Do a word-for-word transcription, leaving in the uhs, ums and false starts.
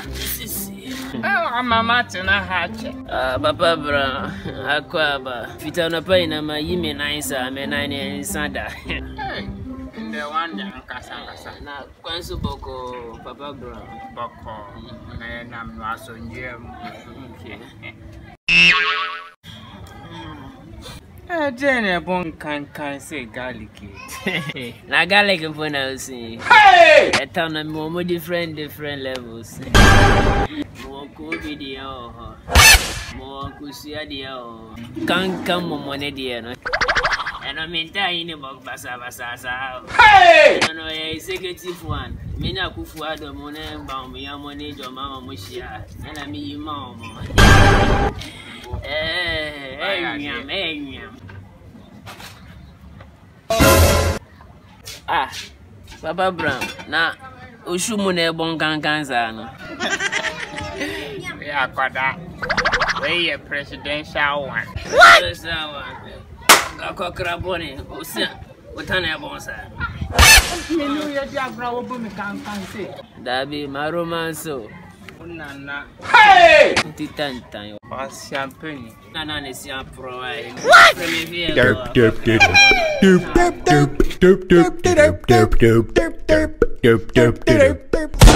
Ah, mama tena hache. Ah, papa bra, akwaba. Fita na pa ina ma yime na isa me na ni sada. Hey, the one yang kasa kasa. Na kwansu boko papa bra. Boko. Na na mwaso njem. Okay. Eh, jene bon kan kan say garlic. Na garlic for now see. Hey! Eta na mo mo different different levels. Mo ko video ho. Mo ku sia dia ho. Kan kan mo mo ne dia no. Eno minta ini bok basa basa sa. Hey! Eno e executive one. Me na kufu ado mo ne ba mo ya mo ne jo mama mo shia. Na mi yi ma mo. Eh, eh, nyam, eh, nyam. Ah, Papa Brown, na ushumu ne bon kankan sa no. Ya kwada. We a presidential one. What? Akokra boni, usia, utana ya bon sa. Minu ya dia bra wo bu mi kan kan say. Dabi ma romanso. Nana. Hey! Titantan yo. Pas champagne. Nana ne si apro ai. Derp derp derp derp derp derp derp derp derp derp derp derp derp derp derp